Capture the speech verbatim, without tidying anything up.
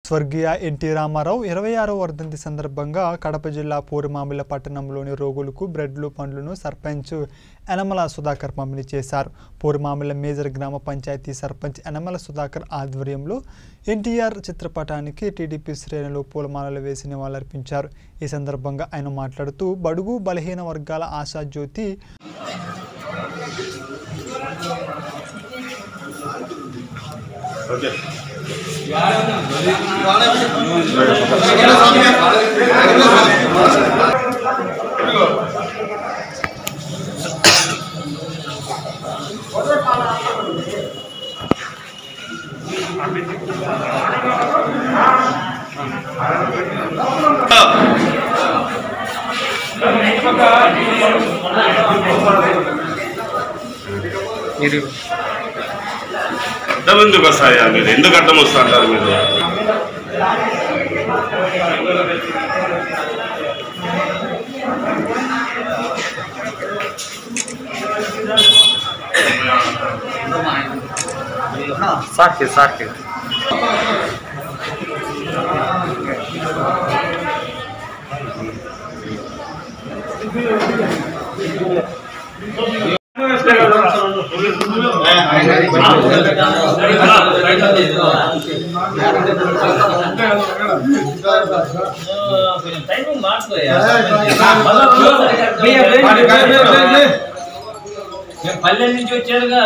స్వర్గీయ ఎన్టీ రామారావు ఇరవై ఆరవ వర్ధంతి సందర్భంగా కడప జిల్లా పూర్మామిళ్ల పట్టణంలోని రోగులకు బ్రెడ్లు పండ్లను సర్పంచ్ యనమల సుధాకర్ పంపిణీ చేశారు. పూర్మామిళ్ల మేజర్ గ్రామ పంచాయతీ సర్పంచ్ యనమల సుధాకర్ ఆధ్వర్యంలో ఎన్టీఆర్ చిత్రపటానికి టీడీపీ శ్రేణులు పూలమాలలు వేసి నివాళులర్పించారు. ఈ సందర్భంగా ఆయన మాట్లాడుతూ బడుగు బలహీన వర్గాల ఆశాజ్యోతి Okay. ఎందుకు వస్తాయా మీరు ఎందుకు అర్థం వస్తుంటారు మీరు సాకి సాకి పల్లె నుంచి వచ్చాడుగా